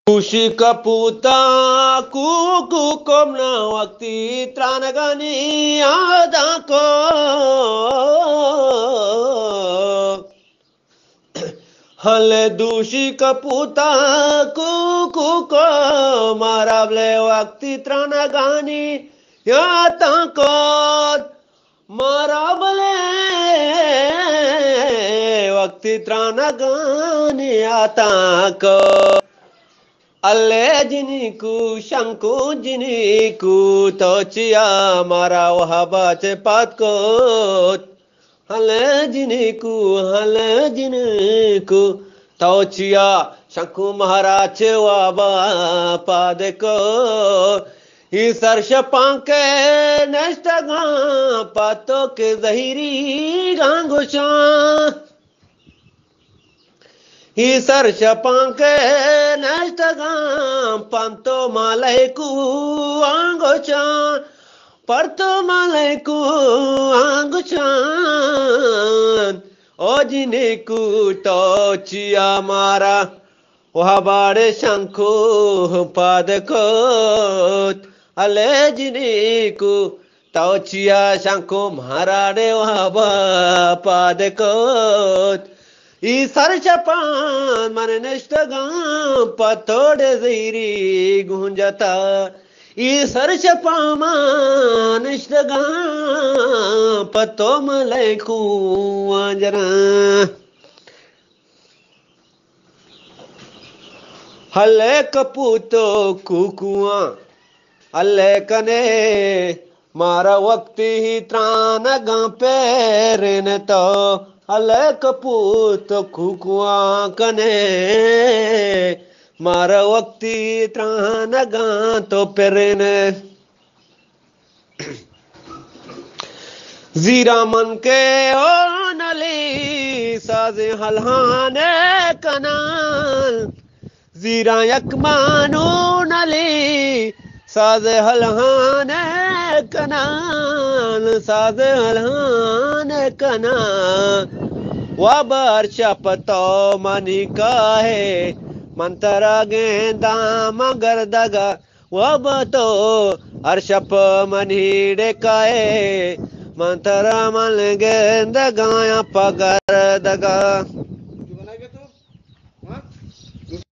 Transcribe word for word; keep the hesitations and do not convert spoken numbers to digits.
Ushi kaputa kuku komna wakti tranagani adako hale dushi kaputa kuku ko marable wakti tranagani yatako marable wakti tranagani yatako अल्ले जिनिकु शंकु जिनिकु तोचिया मारा वहाबाचे पात को हले जिनिकु हले जिनिकु तोचिया शंकु महाराचे वाबा पादे को ही सरश पांके नष्टगा पातो के जहीरी गांगुशा ही सरश पांके नष्टगाम पंतो मालयकु आंगोचान परतो मालयकु आंगोचान ओ जिनेकु तोचिया मारा वहा बाड़े शंखु पादकोत अले जिनेकु तोचिया शंखु महाराडे वहा पादकोत ई सरचपान मन नष्टगाम पतोड़े ज़ीरी गुंजता ई सरचपान नष्टगाम पतो मलैकु आंजना हले कपूतो कुकुआ हले कने मारा वक्ति ही त्रान गा पेरन तो हले कपूत कुकुआ कने मारा वक्ति त्रान गा तो पेरन जीरा मन के ओ नली साजे हलहाने कनाल जीरा यकमानो नली साजे हलहाने कनाल साजे हलहाने कनाल वाबर शपतो मनी काहे मंतरा गेंदा मगर दगा वब तो अर्शप मनी डेकाए मंतरा मन गेंद गाया पगर दगा।